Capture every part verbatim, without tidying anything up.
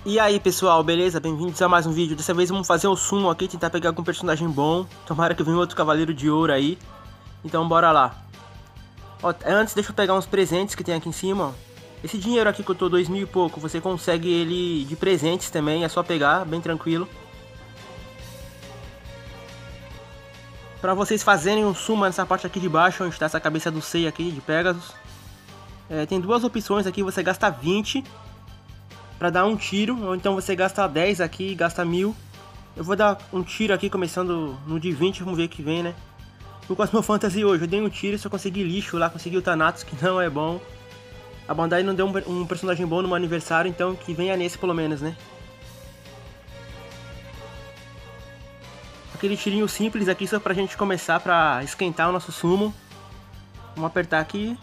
E aí pessoal, beleza? Bem-vindos a mais um vídeo. Dessa vez vamos fazer um sumo aqui, tentar pegar algum personagem bom. Tomara que venha outro cavaleiro de ouro aí. Então bora lá. Ó, antes deixa eu pegar uns presentes que tem aqui em cima, ó. Esse dinheiro aqui que eu tô dois mil e pouco, você consegue ele de presentes também, é só pegar, bem tranquilo. Pra vocês fazerem um sumo nessa parte aqui de baixo, onde está essa cabeça do Sei aqui, de Pegasus. É, tem duas opções aqui, você gasta vinte pra dar um tiro, ou então você gasta dez aqui e gasta mil. Eu vou dar um tiro aqui, começando no de vinte, vamos ver o que vem, né? No Cosmo Fantasy hoje, eu dei um tiro e só consegui lixo lá, consegui o Thanatos, que não é bom. A Bandai não deu um, um personagem bom no meu aniversário, então que venha nesse pelo menos, né? Aquele tirinho simples aqui só pra gente começar, pra esquentar o nosso sumo. Vamos apertar aqui.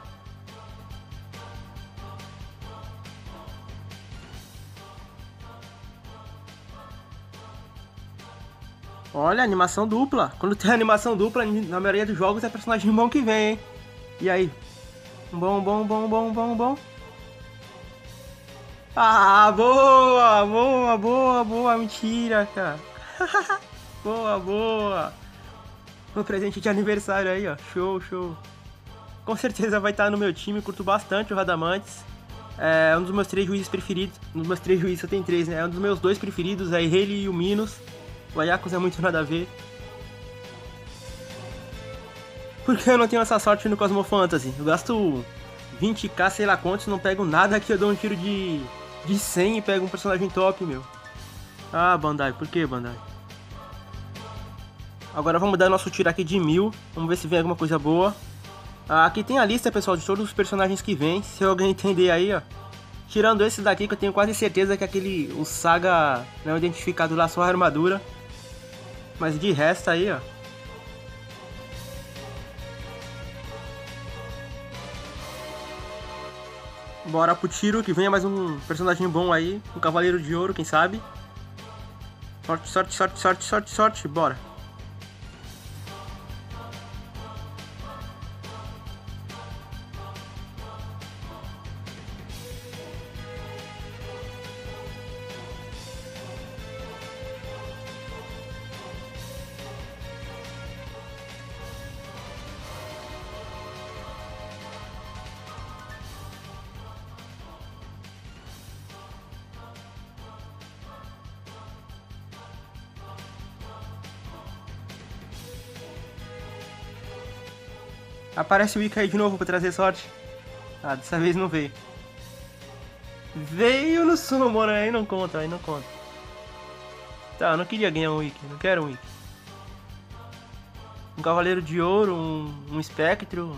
Olha, animação dupla. Quando tem animação dupla, na maioria dos jogos é personagem bom que vem, hein? E aí? Bom, bom, bom, bom, bom, bom. Ah, boa, boa, boa, boa. Mentira, cara. Boa, boa. Um presente de aniversário aí, ó. Show, show. Com certeza vai estar no meu time. Curto bastante o Radamantes. É um dos meus três juízes preferidos. Um dos meus três juízes, eu tenho três, né? É um dos meus dois preferidos, é ele e o Minos. O Ayakos é muito nada a ver. Por que eu não tenho essa sorte no Cosmo Fantasy? Eu gasto vinte k, sei lá quantos, não pego nada aqui, eu dou um tiro de, de cem e pego um personagem top, meu. Ah, Bandai, por que, Bandai? Agora vamos dar nosso tiro aqui de mil, vamos ver se vem alguma coisa boa. Ah, aqui tem a lista, pessoal, de todos os personagens que vem, se alguém entender aí, ó. Tirando esse daqui, que eu tenho quase certeza que aquele, o Saga não é identificado lá, só a armadura. Mas de resto aí, ó. Bora pro tiro, que venha mais um personagem bom aí. Um cavaleiro de ouro, quem sabe. Sorte, sorte, sorte, sorte, sorte, sorte. Bora. Aparece o Ica aí de novo pra trazer sorte. Ah, dessa vez não veio. Veio no sumo, né? Aí não conta, aí não conta. Tá, eu não queria ganhar um Wiki, não quero um Wiki. Um cavaleiro de ouro, um, um espectro.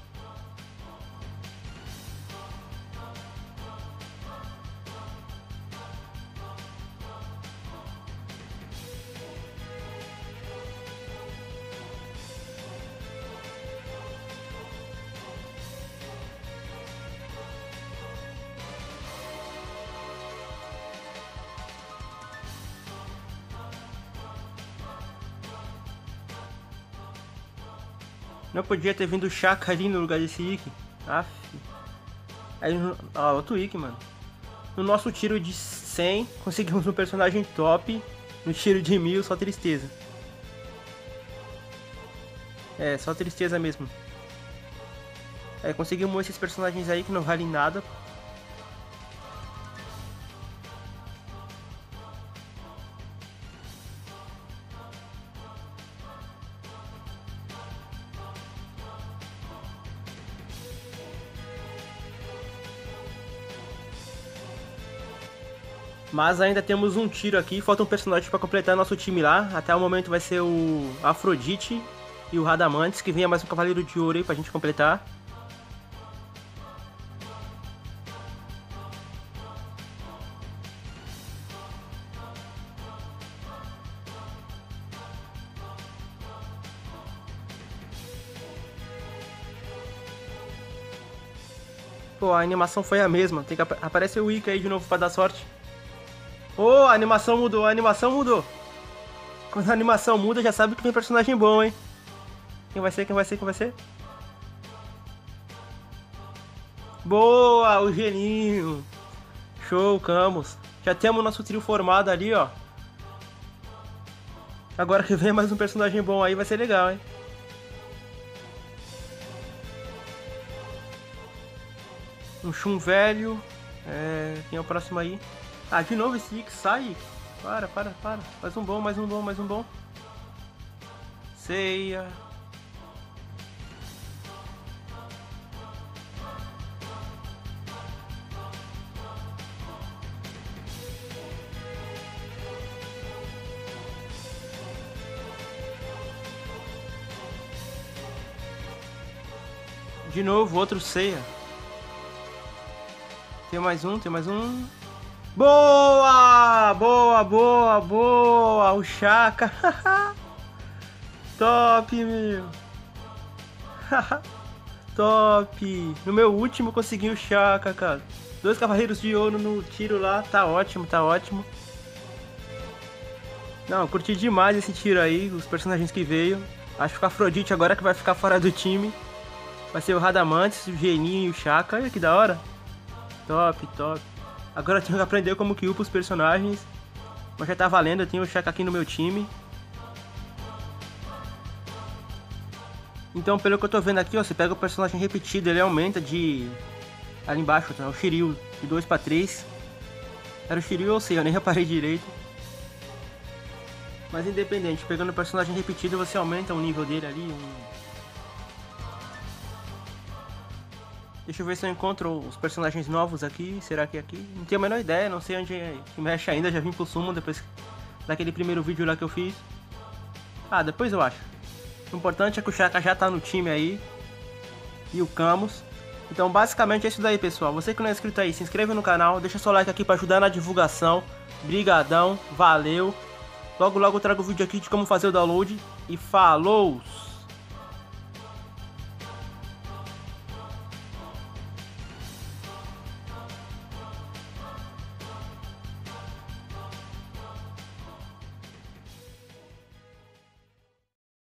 Não podia ter vindo o Chaka ali no lugar desse Ikki. Aff. Aí, ó, outro Ikki, mano. No nosso tiro de cem, conseguimos um personagem top. No tiro de mil, só tristeza. É, só tristeza mesmo. É, conseguimos esses personagens aí que não valem nada. Mas ainda temos um tiro aqui, falta um personagem para completar nosso time lá. Até o momento vai ser o Afrodite e o Radamantes, que venha mais um Cavaleiro de Ouro aí pra gente completar. Pô, a animação foi a mesma, tem que ap aparecer o Ica aí de novo pra dar sorte. Oh, a animação mudou, a animação mudou. Quando a animação muda, já sabe que tem personagem bom, hein? Quem vai ser, quem vai ser, quem vai ser? Boa, o geninho. Show, Camus. Já temos nosso trio formado ali, ó. Agora que vem mais um personagem bom aí, vai ser legal, hein? Um Shun velho. É... Quem é o próximo aí? Ah, de novo esse Ix, sai. Para, para, para. Mais um bom, mais um bom, mais um bom. Seiya. De novo, outro Seiya. Tem mais um, tem mais um. Boa! Boa, boa, boa! O Shaka. Top, meu. Top. No meu último consegui o Shaka, cara. Dois cavaleiros de ouro no tiro lá. Tá ótimo, tá ótimo. Não, curti demais esse tiro aí. Os personagens que veio. Acho que o Afrodite agora que vai ficar fora do time. Vai ser o Radamantes, o Geninho e o Shaka. Olha que da hora. Top, top. Agora eu tenho que aprender como que upa os personagens. Mas já tá valendo, eu tenho o Shaka aqui no meu time. Então, pelo que eu tô vendo aqui, ó, você pega o personagem repetido, ele aumenta de... Ali embaixo, tá? O Shiryu, de dois pra três. Era o Shiryu ou sei, eu nem reparei direito. Mas independente, pegando o personagem repetido, você aumenta o nível dele ali. Um... Deixa eu ver se eu encontro os personagens novos aqui. Será que é aqui? Não tenho a menor ideia, não sei onde é que mexe ainda. Já vim pro sumo depois daquele primeiro vídeo lá que eu fiz. Ah, depois eu acho. O importante é que o Shaka já tá no time aí. E o Camus. Então basicamente é isso daí, pessoal. Você que não é inscrito aí, se inscreve no canal. Deixa seu like aqui pra ajudar na divulgação. Brigadão, valeu. Logo logo eu trago o vídeo aqui de como fazer o download. E falou!